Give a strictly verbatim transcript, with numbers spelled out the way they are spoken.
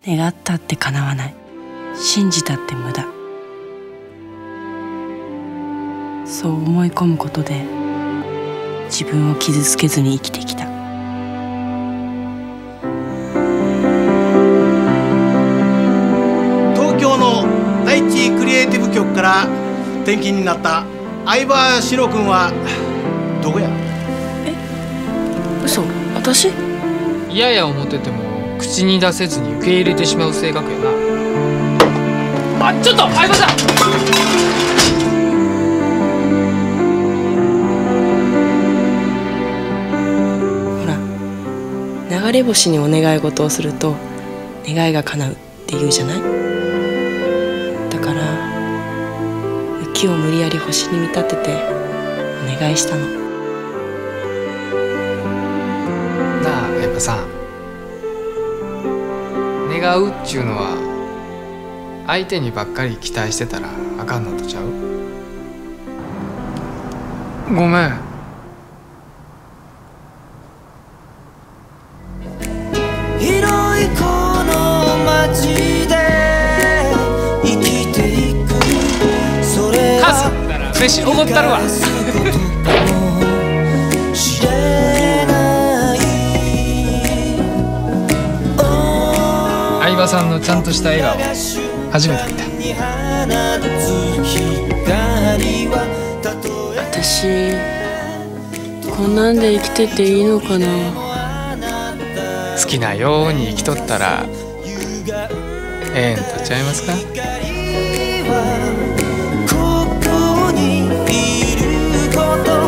願ったって叶わない、信じたって無駄。そう思い込むことで自分を傷つけずに生きてきた。 東京の第一クリエイティブ局から転勤になった相葉志乃君はどこや？ え、嘘？私？ 嫌や思ってても口に出せずに受け入れてしまう性格やな。あ、ちょっと相葉さん。 流れ星にお願い事をすると願いが叶うって言うじゃない。だから雪を無理やり星に見立ててお願いしたの。 なあやっぱさ、願うっちゅうのは相手にばっかり期待してたらあかんのとちゃう？ごめん。飯おごったるわ。相葉さんのちゃんとした笑顔初めて見た。 私こんなんで生きてていいのかな。 好きなように生きとったらええんとちゃいますか。 ここにいること